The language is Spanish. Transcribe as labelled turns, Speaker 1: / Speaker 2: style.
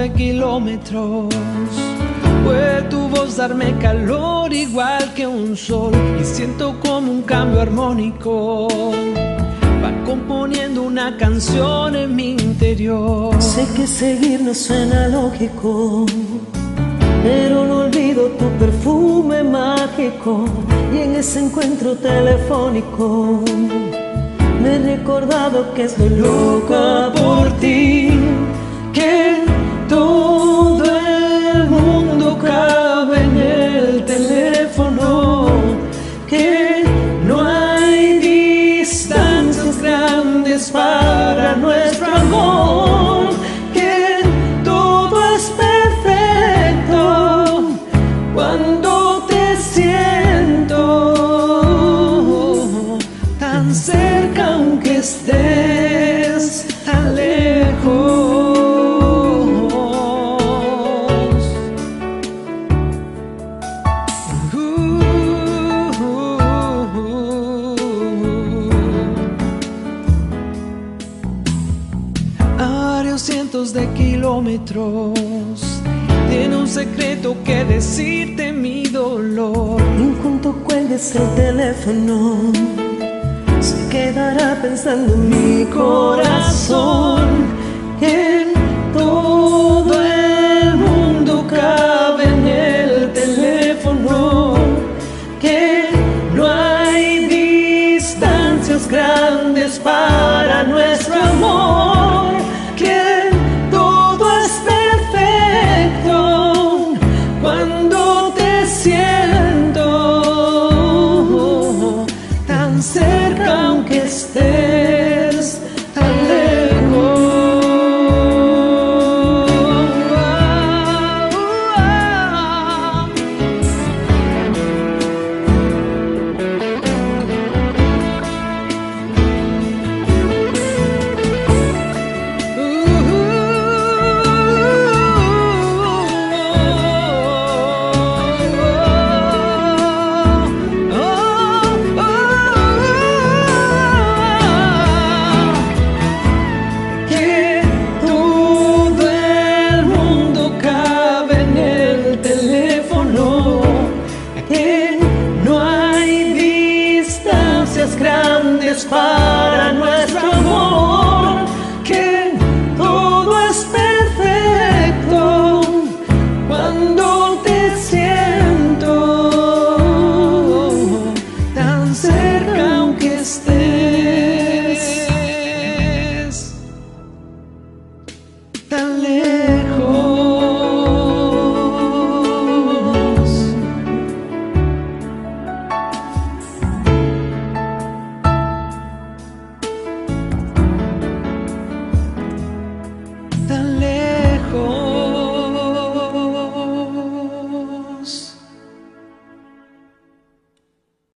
Speaker 1: de kilómetros. Puede tu voz darme calor igual que un sol, y siento como un cambio armónico va componiendo una canción en mi interior.
Speaker 2: Sé que seguir no suena lógico, pero no olvido tu perfume mágico, y en ese encuentro telefónico me he recordado que estoy loca por ti, que todo el mundo cabe en el teléfono, que no hay distancias grandes para nuestro amor, que todo es perfecto cuando te siento tan cerca aunque estés tan lejos. Varios cientos de kilómetros, tiene un secreto que decirte mi dolor. En cuanto cuelgues el teléfono, se quedará pensando en mi corazón, que todo el mundo cabe en el teléfono, que no hay distancias grandes para nuestro